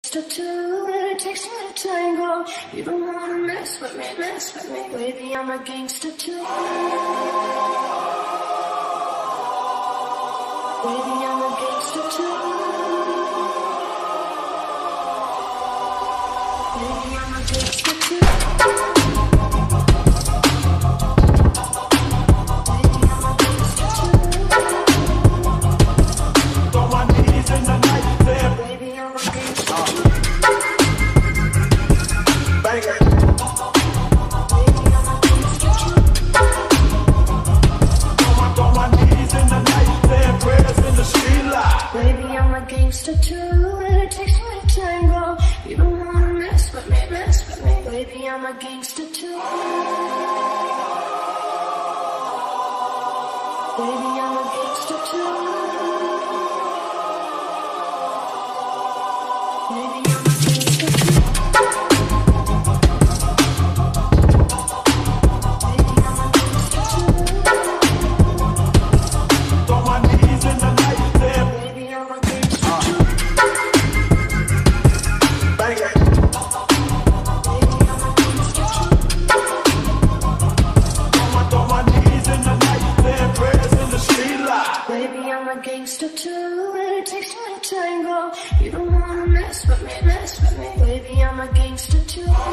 Two, it takes two to tango. You don't wanna mess with me, baby. I'm a gangster too. Baby, I'm a gangster too. Baby, I'm a gangster too. Gangster too, it takes two to tango. You don't wanna mess with me, baby. I'm a gangster too. Baby, I'm a gangster too. Baby, I'm a gangster too. Baby, I'm a gangster too. On my knees in the night, baby, I'm a gangster. Gangster too, it takes two to tango. You don't wanna mess with me, baby. I'm a gangster too.